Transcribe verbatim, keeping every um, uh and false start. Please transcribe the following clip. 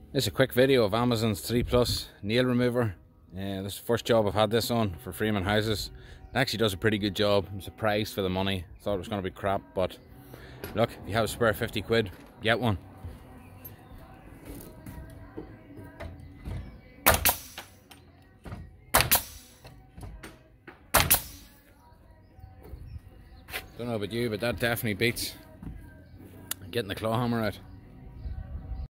This is a quick video of Amazon's three plus nail remover. Uh, this is the first job I've had this on for Freeman houses. It actually does a pretty good job. I'm surprised for the money. Thought it was going to be crap, but look, if you have a spare fifty quid, get one. Don't know about you, but that definitely beats getting the claw hammer out.